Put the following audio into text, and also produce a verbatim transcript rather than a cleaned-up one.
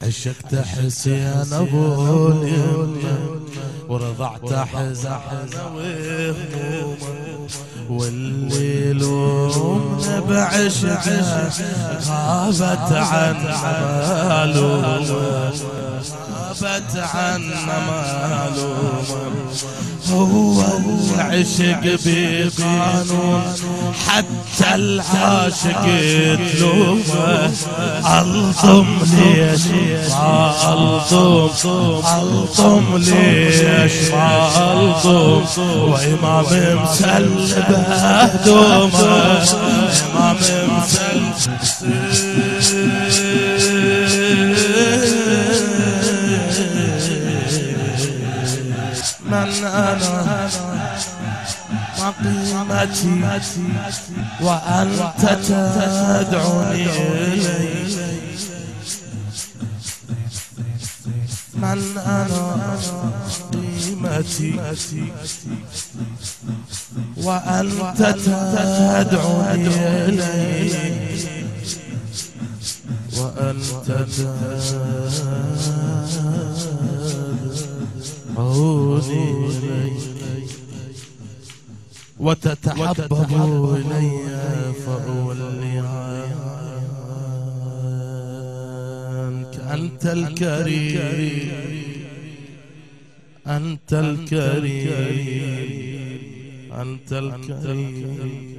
عشقت حسين ابو اليمه ورضعت حزن وهمومه والليل ومن بعشقه غابت عن معلومه غابت عن معلومه هو العشق بقانون حتى العاشق يتلومه الطم ليش ما الطم الطم ليش ما الطم وإمام مسلبه هدومه إمام مسلبه من أنا ما قيمتي وأنت تدعوني إلي من أنا قيمتي وأنت تدعوني إلي وأنت تدعوني إلي وتتحبب إلي فأولي عنك أنت الكريم أنت الكريم أنت الكريم